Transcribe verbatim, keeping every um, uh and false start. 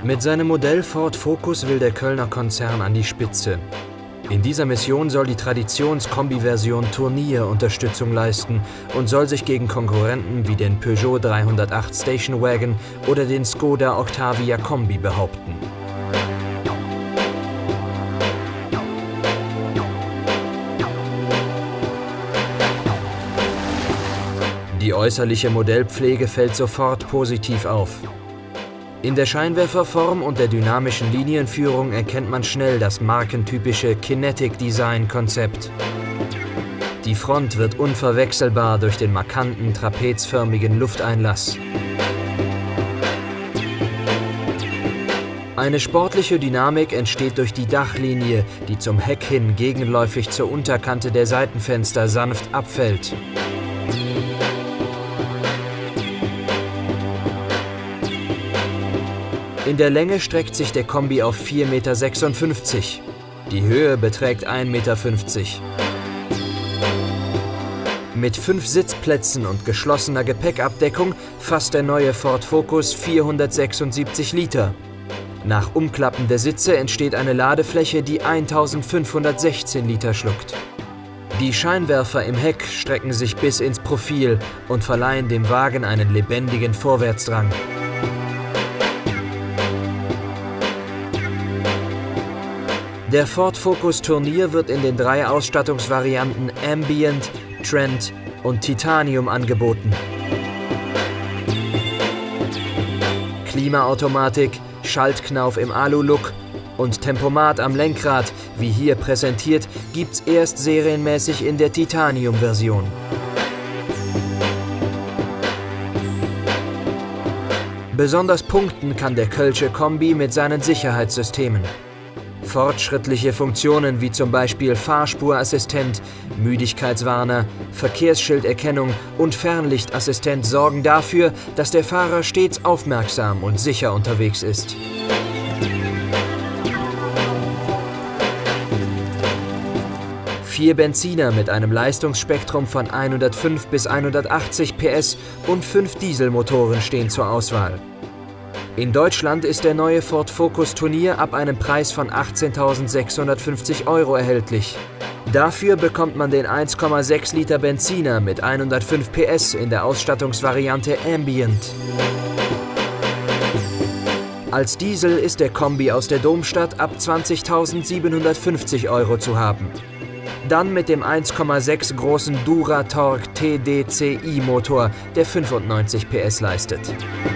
Mit seinem Modell Ford Focus will der Kölner Konzern an die Spitze. In dieser Mission soll die Traditions-Kombi-Version Tournier Unterstützung leisten und soll sich gegen Konkurrenten wie den Peugeot dreihundertacht Station Wagon oder den Skoda Octavia Kombi behaupten. Die äußerliche Modellpflege fällt sofort positiv auf. In der Scheinwerferform und der dynamischen Linienführung erkennt man schnell das markentypische Kinetic-Design-Konzept. Die Front wird unverwechselbar durch den markanten, trapezförmigen Lufteinlass. Eine sportliche Dynamik entsteht durch die Dachlinie, die zum Heck hin gegenläufig zur Unterkante der Seitenfenster sanft abfällt. In der Länge streckt sich der Kombi auf vier Meter sechsundfünfzig. Die Höhe beträgt ein Meter fünfzig. Mit fünf Sitzplätzen und geschlossener Gepäckabdeckung fasst der neue Ford Focus vierhundertsechsundsiebzig Liter. Nach Umklappen der Sitze entsteht eine Ladefläche, die eintausendfünfhundertsechzehn Liter schluckt. Die Scheinwerfer im Heck strecken sich bis ins Profil und verleihen dem Wagen einen lebendigen Vorwärtsdrang. Der Ford Focus Tournier wird in den drei Ausstattungsvarianten Ambient, Trend und Titanium angeboten. Klimaautomatik, Schaltknauf im Alu-Look und Tempomat am Lenkrad, wie hier präsentiert, gibt's erst serienmäßig in der Titanium-Version. Besonders punkten kann der Kölsche Kombi mit seinen Sicherheitssystemen. Fortschrittliche Funktionen wie zum Beispiel Fahrspurassistent, Müdigkeitswarner, Verkehrsschilderkennung und Fernlichtassistent sorgen dafür, dass der Fahrer stets aufmerksam und sicher unterwegs ist. Vier Benziner mit einem Leistungsspektrum von hundertfünf bis hundertachtzig P S und fünf Dieselmotoren stehen zur Auswahl. In Deutschland ist der neue Ford Focus Tournier ab einem Preis von achtzehntausendsechshundertfünfzig Euro erhältlich. Dafür bekommt man den eins Komma sechs Liter Benziner mit hundertfünf P S in der Ausstattungsvariante Ambient. Als Diesel ist der Kombi aus der Domstadt ab zwanzigtausendsiebenhundertfünfzig Euro zu haben. Dann mit dem eins Komma sechs großen Duratorq T D C i Motor, der fünfundneunzig P S leistet.